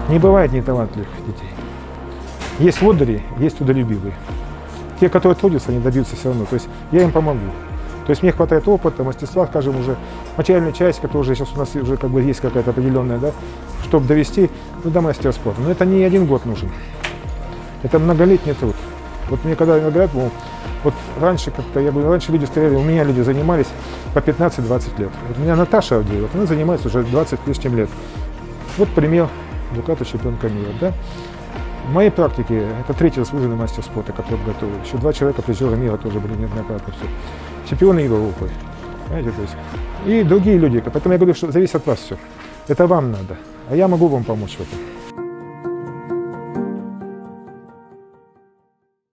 Не бывает неталантливых детей. Есть лодыри, есть трудолюбивые. Те, которые трудятся, они добьются все равно. То есть я им помогу. То есть мне хватает опыта, мастерства, скажем, уже материальная часть, которая уже сейчас у нас уже как бы есть какая-то определенная, да, чтобы довести до мастера спорта. Но это не один год нужен. Это многолетний труд. Вот мне когда говорят, вот раньше как-то, я говорю, раньше люди стояли, у меня люди занимались по 15-20 лет. Вот у меня Наташа Авдеева, она занимается уже 20 с лишним лет. Вот пример, Дуката чемпионка мира, да. В моей практике это третий заслуженный мастер спорта, который готовил. Еще 2 человека призера мира тоже были неоднократно. Все. Чемпионы Европы. Понимаете, то есть. И другие люди. Поэтому я говорю, что зависит от вас все. Это вам надо. А я могу вам помочь в этом.